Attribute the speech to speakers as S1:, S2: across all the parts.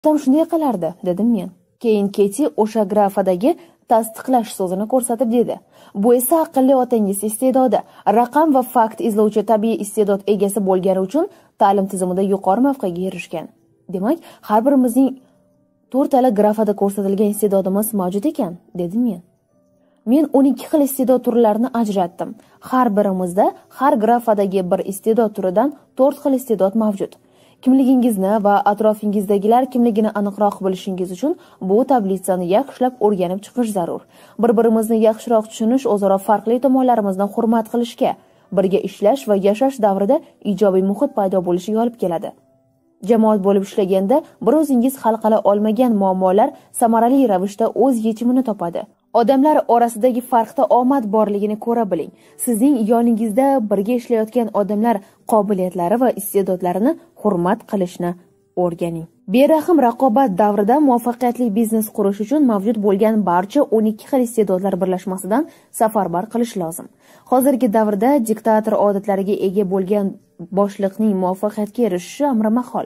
S1: Tam shunday qilardi, dedim men. Keyin Keti o'sha grafadagi tasdiqlash so'zini ko'rsatib dedi. Bu esa aqlli otangiz iste'dodi, raqam va fakt izlovchi tabiiy iste'dod egasi bo'lgani uchun ta'lim tizimida yuqori mavqega erishgan. Demak, har birimizning 4 tala grafada ko'rsatilgan iste'dodimiz mavjud ekan, dedim men. Men 12 xil iste'dod turlarini ajratdim. Har birimizda har grafadagi bir iste'dod turidan 4 xil iste'dod mavjud. Kimligingizni va atrofingizdagilar kimligini aniqroq bilishingiz uchun bu tablitsani yaxshilab o'rganib chiqish zarur. Bir-birimizni yaxshiroq tushunish o'zaro farqli tomonlarimizni hurmat qilishga, birga ishlash va yashash davrida ijobiy muhit paydo bo'lishiga olib keladi. Jamoat bo'lib ishlaganda bir o'zingiz hal qila olmagan muammolar samarali ravishda o'z yechimini topadi. Odamlar orasidagi farqda omad borligini ko'ra biling. Sizning yoningizda birga ishlayotgan odamlar qobiliyatlari va iste'dodlarini hurmat qilishni o'rganing. Berahm raqobat davrida muvaffaqiyatli biznes qurish uchun mavjud bo'lgan barcha 12 xil iste'dodlar birlashmasidan safarbar qilish lozim. Hozirgi davrda diktator odatlariga ega bo'lgan boshliqning muvaffaqiyatga erishishi amrimahol.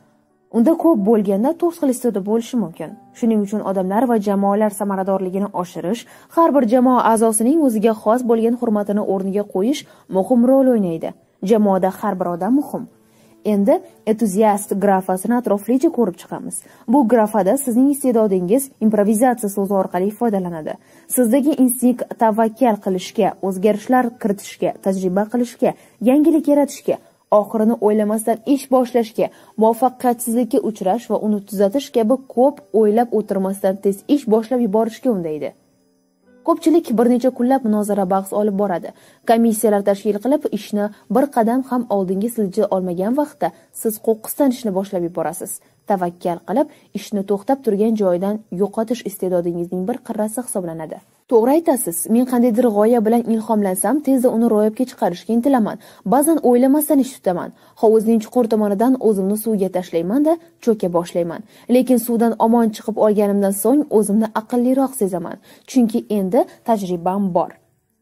S1: Unda ko'p bo'lganda 4 xil iste'dod bo'lishi mumkin. Shuning uchun odamlar va jamoalar samaradorligini oshirish, har bir jamoa a'zosining o'ziga xos bo'lgan hurmatini o'rniga qo'yish muhim rol o'ynaydi. Jamoada har bir odam muhim. Endi entuziast grafasini atroflicha ko'rib chiqamiz. Bu grafada sizning iste'dodingiz improvizatsiya so'zi orqali ifodalanadi. Sizdagi instinkt tavakkal qilishga, o'zgarishlar kiritishga, tajriba qilishga, yangilik yaratishga, oxirini o'ylamasdan ish boshlashga, muvaffaqiyatsizlikka uchrash va uni tuzatish kabi ko'p o'ylab o'tirmasdan tez ish boshlab yuborishga undaydi. Ko'pchilik bir necha kunlab munozara bahs olib boradi. Komissiyalar tashkil qilib, ishni bir qadam ham oldinga silji olmagan vaqtda siz qo'qqisdan ishni boshlab yuborasiz. Tavakkal qilib, ishni to'xtab turgan joyidan yo'qotish iste'dodingizning bir qirrasi hisoblanadi. To'g'ri aytasiz. Men qandaydir g'oya bilan ilhomlansam, tezda uni ro'yobga chiqarishga intilaman. Ba'zan o'ylamasdan ish tutaman. Hovuzning chuqur tomonidan o'zimni suvga tashlayman-da, cho'ka boshlayman. Lekin suvdan omon chiqib olganimdan so'ng o'zimni aqlliroq sezaman. Chunki endi tajribam bor.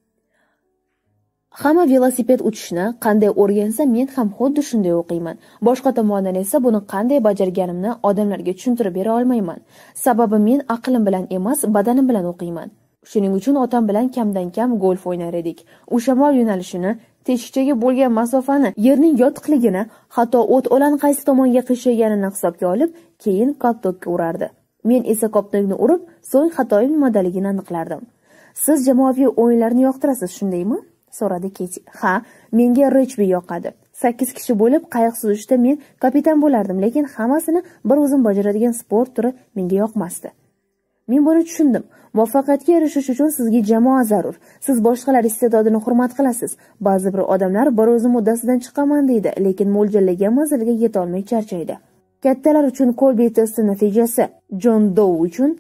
S1: Hamma velosiped uchishni qanday o'rgansa, men ham xuddi shunday o'qiyman. Boshqa tomondan esa buni qanday bajarganimni odamlarga tushuntirib bera olmayman. Sababi men aqlim bilan emas, badanim bilan o'qiyman. Shuning uchun otam bilan kamdan-kam golf o'ynar edik. U shamol yo'nalishini, teshikchaga bo'lgan masofani, yerning yotiqligini, hatto o't-o'lan qaysi tomonga qiyshayganini hisobga olib, keyin koptokka urardi. Men esa koptokni urib, so'ng xatoim nimadaligini aniqlardim. Siz jamoaviy o'yinlarni yoqtirasiz, shundaymi? So'radi Keti. Ha, menga regbi yoqadi. 8 kishi bo'lib qayiq suzishda men kapitan bo'lardim, lekin hammasini bir o'zim bajaradigan sport turi menga yoqmasdi. Men buni tushundim. Muvaffaqiyatga erishish uchun sizga jamoa zarur. Siz boshqalar iste'dodini hurmat qilasiz. Ba'zi bir odamlar bir o'zi muddasidan chiqaman deydi, lekin mo'ljallagan manzilga yeta olmay charchaydi. Kattalar uchun Kolbi testi natijasi, John Doe uchun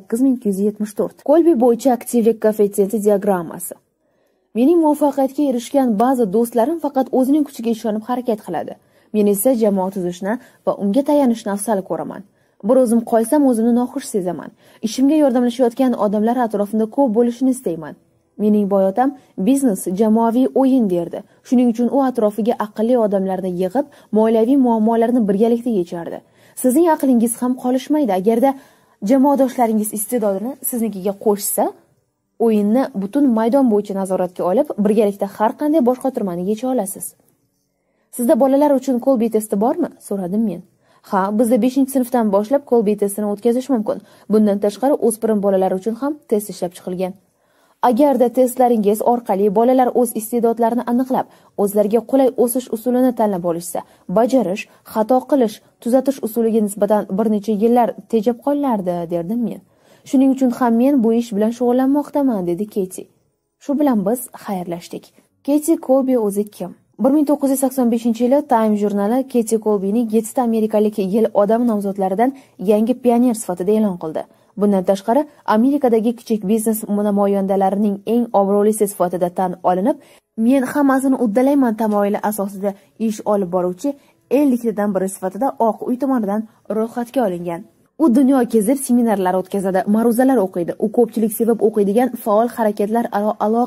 S1: 8274. Kolbi bo'yicha aktivlik koeffitsiyenti diagrammasi. Mening muvaffaqiyatga erishgan ba'zi do'stlarim faqat o'zining kuchiga ishonib harakat qiladi. Men esa jamoa tuzishni va unga tayanishni afzal ko'raman. Bir o'zim qolsam o'zimni noxush sezaman. Ishimga yordamlashayotgan odamlar atrofimda ko'p bo'lishini istayman. Mening boyotam biznes jamoaviy o'yin derdi. Shuning uchun u atrofiga aqlli odamlarni yig'ib, moliyaviy muammolarni birgalikda yechardi. Sizning aqlingiz ham qolishmaydi. Agarda jamoadoshlaringiz iste'dodini siznikiga qo'shsa, o'yinni butun maydon bo'yicha nazoratga olib, birgalikda har qanday bosh qotirmani yecha olasiz. Sizda bolalar uchun Kolbi testi bormi? So'radim men. Ha, bizda 5-sinfdan boshlab Kolbi testini o'tkazish mumkin. Bundan tashqari o'spirin bolalar uchun ham test ishlab chiqilgan. Agarda testlaringiz orqali bolalar o'z iste'dodlarini aniqlab, o'zlariga qulay o'sish usulini tanlab olishsa, bajarish, xato qilish, tuzatish usuliga nisbatan bir necha yillar tejab qolardi, derdim men. Shuning uchun ham men bu ish bilan shug'ullanmoqdaman, dedi Keti. Shu bilan biz xayrlashdik. Keti Kolbi o'zi kim? 1985-yili Time jurnali Keti Kolbini 7 ta amerikalik yil odam nomzodlaridan yangi pioner sifatida e'lon qildi. Bundan tashqari, Amerikadagi kichik biznes namoyandalarining eng obro'lisi sifatida tan olinib, men hammasini uddalayman tamoyili asosida ish olib boruvchi 50 dan biri sifatida Oq uy tomonidan ro'yxatga olingan. U dunyo kezib seminarlar o'tkazadi, ma'ruzalar o'qiydi. U ko'pchilik sevib o'qiydigan faol harakatlar aro aloqa,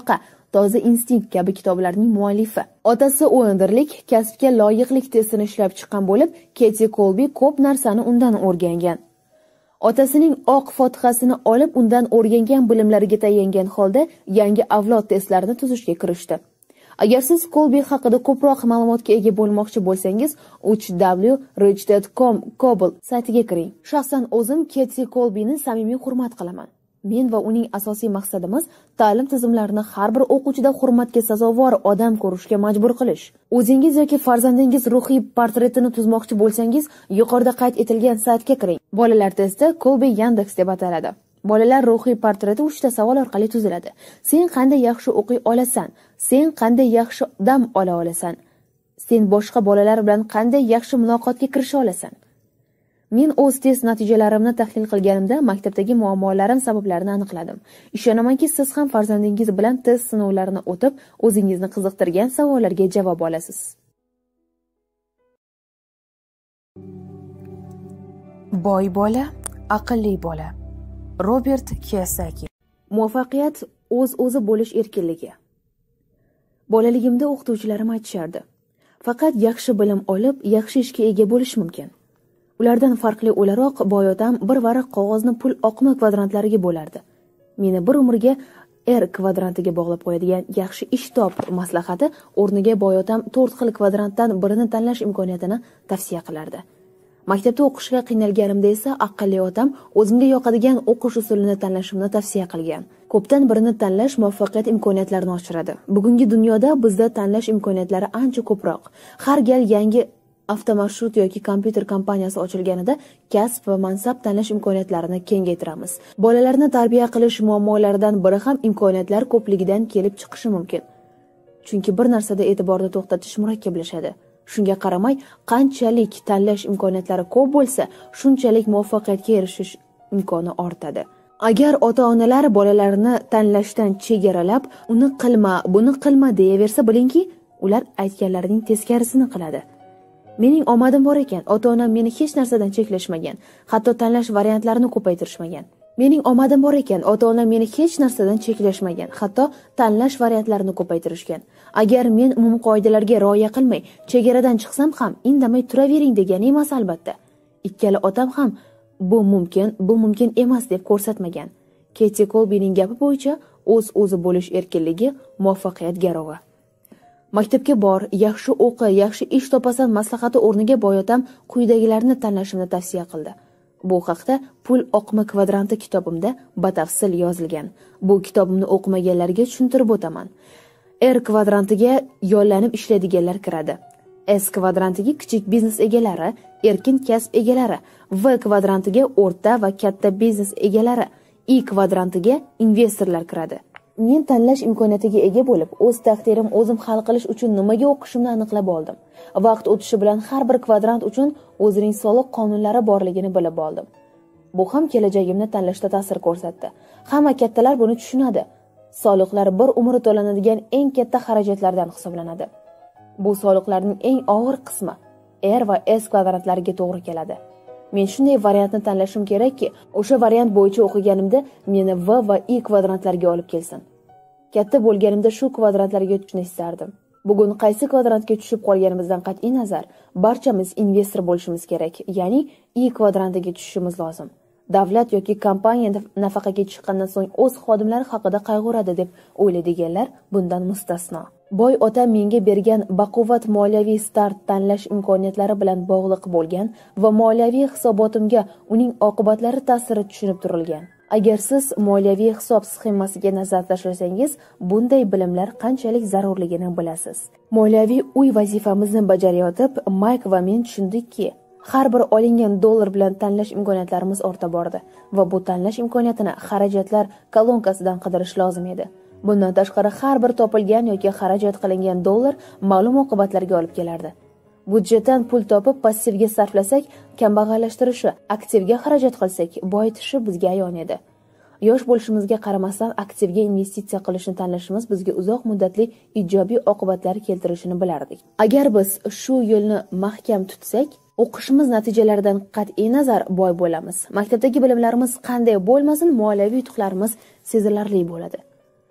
S1: Toza instinkt kabi kitoblarning muallifi. Otasi o'ndirlik, kasbga loyiqlik testini ishlab chiqqan bo'lib, Keti Kolbi ko'p narsani undan o'rgangan. Otasining oq fotihasini olib, undan o'rgangan bilimlariga tayangan holda yangi avlod testlarini tuzishga kirishdi. Agar siz Kolbi haqida ko'proq ma'lumotga ega bo'lmoqchi bo'lsangiz, www.rich.com Cobble saytiga kiring. Shaxsan o'zim Keti Kolbini samimiy hurmat qilaman. Men va uning asosiy maqsadimiz ta'lim tizimlarini har bir o'quvchida hurmatga sazovor odam ko'rishga majbur qilish. O'zingiz yoki farzandingiz ruhiy portretini tuzmoqchi bo'lsangiz, yuqorida qayd etilgan saytga kiring. Bolalar testi Kolbi Yandex deb ataladi. Bolalar ruhiy portreti 3 ta savol orqali tuziladi. Sen qanday yaxshi o'qiy olasan? Sen qanday yaxshi dam ola olasan? Sen boshqa bolalar bilan qanday yaxshi muloqotga kirisha olasan? Men o'z test natijalarimni tahlil qilganimda maktabdagi muammolarim sabablarini aniqladim. Ishonamanki, siz ham farzandingiz bilan test sinovlarini o'tib, o'zingizni qiziqtirgan savollarga javob olasiz.
S2: Boy bola, aqlli bola. Robert Kiyosaki.
S1: Muvaffaqiyat o'z-o'zi bo'lish erkinligi. Bolaligimda o'qituvchilarim aytishardi: faqat yaxshi bilim olib, yaxshi ishga ega bo'lish mumkin. Ulardan farqli o'laroq boy otam bir varaq qog'ozni pul oqimi kvadrantlariga bo'lardi. Meni bir umrga kvadrantiga bog'lab qo'yadigan yaxshi ish top maslahati o'rniga boy otam 4 xil kvadrantdan birini tanlash imkoniyatini tavsiya qilardi. Maktabda o'qishga qiynalganimda esa aqlli otam o'zimga yoqadigan o'qish usulini tanlashimni tavsiya qilgan. Ko'pdan birini tanlash muvaffaqiyat imkoniyatlarini oshiradi. Bugungi dunyoda bizda tanlash imkoniyatlari ancha ko'proq. Har gal yangi avtomarshrut yoki kompyuter kompaniyasi ochilganida kasb va mansab tanlash imkoniyatlarini kengaytiramiz. Bolalarni tarbiya qilish muammolaridan biri ham imkoniyatlar ko'pligidan kelib chiqishi mumkin. Chunki bir narsada e'tiborni to'xtatish murakkablashadi. Shunga qaramay, qanchalik tanlash imkoniyatlari ko'p bo'lsa, shunchalik muvaffaqiyatga erishish imkoni ortadi. Agar ota-onalar bolalarini tanlashdan chegaralab, uni qilma, buni qilma deyaversa, bilingki, ular aytganlarining teskarisini qiladi. Mening omadim bor ekan, ota-onam meni hech narsadan cheklashmagan, hatto tanlash variantlarini ko'paytirishmagan. Mening omadim bor ekan, ota-onam meni hech narsadan cheklashmagan, hatto tanlash variantlarini ko'paytirishgan. Agar men umum qoidalarga rioya qilmay, chegaradan chiqsam ham, indamay turavering degani emas albatta. Ikkala otam ham bu mumkin emas deb ko'rsatmagan. Keti Kolbining gapi bo'yicha o'z-o'zi bo'lish erkinligi muvaffaqiyat garovi. Maktabga bor, yaxshi o'qi, yaxshi ish topasan maslahati o'rniga boy otam quyidagilarni tanlashimni tavsiya qildi. Bu haqda Pul oqimi kvadranti kitobimda batafsil yozilgan. Bu kitobimni o'qimaganlarga tushuntirib o'taman. kvadrantiga yollanib ishlaydiganlar kiradi. S kvadrantiga kichik biznes egalari, erkin kasb egalari, V kvadrantiga o'rta va katta biznes egalari, I kvadrantiga investorlar kiradi. Men tanlash imkoniyatiga ega bo'lib, o'z taqdirim o'zim hal qilish uchun nimaga o'qishimni aniqlab oldim. Vaqt o'tishi bilan har bir kvadrant uchun o'zining soliq qonunlari borligini bilib oldim. Bu ham kelajagimni tanlashda ta'sir ko'rsatdi. Hamma kattalar buni tushunadi. Soliqlar bir umr to'lanadigan eng katta xarajatlardan hisoblanadi. Bu soliqlarning eng og'ir qismi R va S kvadrantlariga to'g'ri keladi. Men shunday variantni tanlashim kerakki, o'sha variant bo'yicha o'qiganimda meni V va I kvadrantlarga olib kelsin. Katta bo'lganimda shu kvadrantlarga tushishni istardim. Bugun qaysi kvadrantga tushib qolganimizdan qat'iy nazar, barchamiz investor bo'lishimiz kerak, ya'ni I kvadrantiga tushishimiz lozim. Davlat yoki kompaniya nafaqaga chiqqandan so'ng o'z xodimlari haqida qayg'uradi deb o'ylaydiganlar bundan mustasno. Boy ota menga bergan baquvvat moliyaviy start tanlash imkoniyatlari bilan bog'liq bo'lgan va moliyaviy hisobotimga uning oqibatlari ta'siri tushunib turilgan. Agar siz moliyaviy hisob sxemasiga nazar tashlasangiz, bunday bilimlar qanchalik zarurligini bilasiz. Moliyaviy uy vazifamizni bajarayotib, Mayk va men tushundikki, har bir olingan dollar bilan tanlash imkoniyatlarimiz orta bordi va bu tanlash imkoniyatini xarajatlar kolonkasidan qidirish lozim edi. Bundan tashqari har bir topilgan yoki xarajat qilingan dollar ma'lum oqibatlarga olib kelardi. Budjetdan pul topib passivga sarflasak, kambag'allashtirishi, aktivga xarajat qilsak, boyitishi bizga ayon edi. Yosh bo'lishimizga qaramasdan aktivga investitsiya qilishni tanlashimiz bizga uzoq muddatli ijobiy oqibatlar keltirishini bilardik. Agar biz shu yo'lni mahkam tutsak, o'qishimiz natijalaridan qat'iy nazar boy bo'lamiz. Maktabdagi bilimlarimiz qanday bo'lmasin, moliyaviy yutuqlarimiz sezilarli bo'ladi.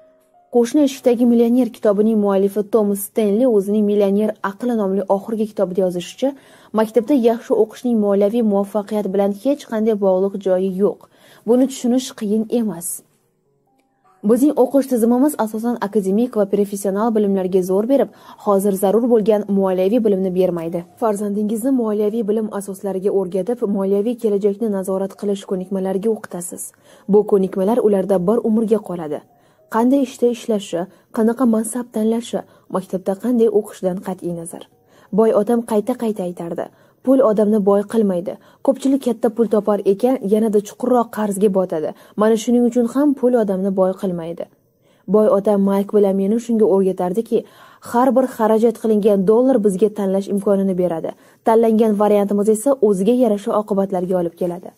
S1: Qo'shni eshikdagi millioner kitobining muallifi Thomas Stenley o'zining Millioner aqli nomli oxirgi kitobida yozishicha, maktabda yaxshi o'qishning moliyaviy muvaffaqiyat bilan hech qanday bog'liq joyi yo'q. Buni tushunish qiyin emas. Bizning o'qish tizimimiz asosan akademik va professional bilimlarga zo'r berib, hozir zarur bo'lgan moliyaviy bilimni bermaydi. Farzandingizni moliyaviy bilim asoslariga o'rgatib, moliyaviy kelajakni nazorat qilish ko'nikmalariga o'qitasiz. Bu ko'nikmalar ularda bir umrga qoladi. Qanday ishda ishlashi, qanaqa mansab tanlashi, maktabda qanday o'qishdan qat'iy nazar. Boy otam qayta-qayta aytardi: pul odamni boy qilmaydi. Ko'pchilik katta pul topar ekan, yanada chuqurroq qarzga botadi. Mana shuning uchun ham pul odamni boy qilmaydi. Boy otam Mayk bilan meni shunga o'rgatardiki, har bir xarajat qilingan dollar bizga tanlash imkonini beradi. Tanlangan variantimiz esa o'ziga yarasha oqibatlarga olib keladi.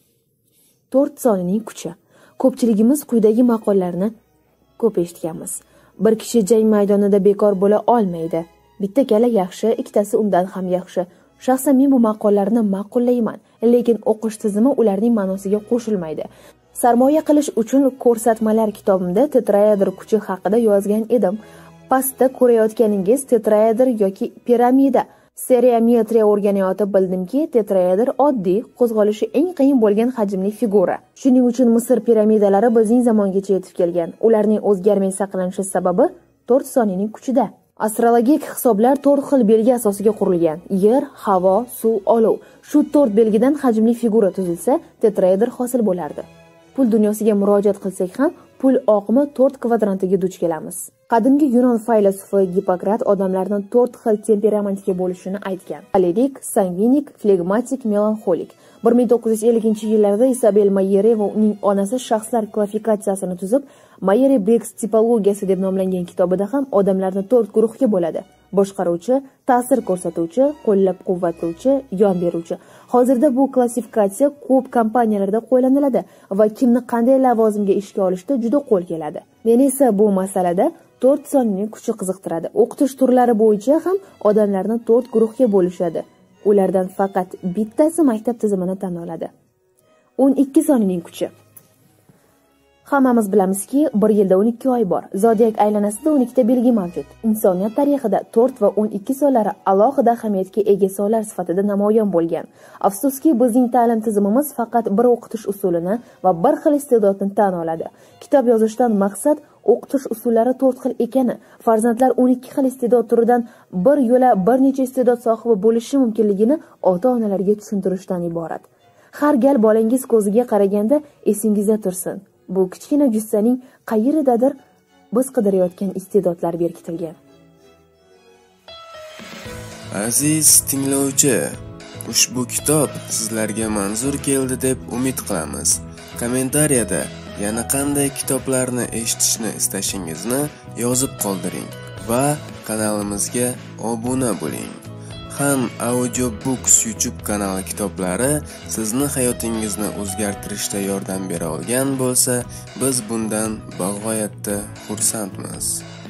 S1: 4 sonining kuchi. Ko'pchiligimiz quyidagi maqollarni ko'p eshitganmiz. Bir kishi jang maydonida bekor bo'la olmaydi. Bitta kala yaxshi, ikkitasi undan ham yaxshi. Shaxsan men bu maqollarni ma'qullayman, lekin o'qish tizimi ularning ma'nosiga qo'shilmaydi. Sarmoya qilish uchun ko'rsatmalar kitobimda tetraedr kuchi haqida yozgan edim. Pastda ko'rayotganingiz tetraedr yoki piramida. Seriometriya o'rganayotib bildimki, tetraedr oddiy, qo'zg'alishi eng qiyin bo'lgan hajmli figura. Shuning uchun Misr piramidalari bizning zamongacha yetib kelgan. Ularning o'zgarmay saqlanishi sababi 4 sonining kuchida. Astrologik hisoblar 4 xil belgi asosiga qurilgan: yer, havo, suv, olov. Shu 4 belgidan hajmli figura tuzilsa, tetraedr hosil bo'lardi. Pul dunyosiga murojaat qilsak ham, pul oqimi 4 kvadrantiga duch kelamiz. Qadimgi Yunon faylasufi Gippokrat odamlarning 4 xil temperamentga bo'lishini aytgan: xolerik, sangvinik, flegmatik, melanxolik. 1950-yillarda Isabel Mayere va uning onasi shaxslar klassifikatsiyasini tuzib, Mayere-Briggs tipologiyasi deb nomlangan kitobida ham odamlarni 4 guruhga bo'ladi: boshqaruvchi, ta'sir ko'rsatuvchi, qo'llab-quvvatlovchi, yon beruvchi. Hozirda bu klassifikatsiya ko'p kompaniyalarda qo'llaniladi va kimni qanday lavozimga ishga olishda juda qo'l keladi. Meni esa bu masalada 4 sonining kuchi qiziqtiradi. O'qitish turlari bo'yicha ham odamlarni 4 guruhga bo'lishadi. Ulardan faqat bittasi maktab tizimini tan oladi. 12 sonining kuchi. Hammamiz bilamizki, 1 yilda 12 oy bor. Zodiak aylanasida 12 ta belgi mavjud. Insoniyat tarixida 4 va 12 sonlari alohida ahamiyatga ega sonlar sifatida namoyon bo'lgan. Afsuski, bizning ta'lim tizimimiz faqat bir o'qitish usulini va bir xil iste'dodni tan oladi. Kitob yozishdan maqsad o'qitish usullari 4 xil ekani, farzandlar 12 xil iste'dod turidan bir yo'la bir necha iste'dod sohibi bo'lishi mumkinligini ota-onalarga tushuntirishdan iborat. Har gal bolangiz ko'ziga qaraganda esingizda tursin: bu kichkina jussaning qayeridadir biz qidirayotgan iste'dodlar berkitilgan.
S3: Aziz tinglovchi, ushbu kitob sizlarga manzur keldi deb umid qilamiz. Kommentariyada yana qanday kitoblarni eshitishni istashingizni yozib qoldiring va kanalimizga obuna bo'ling. Ham Audiobooks YouTube kanali kitoblari sizni hayotingizni o'zgartirishda yordam bera olgan bo'lsa, biz bundan bag'oyatda xursandmiz.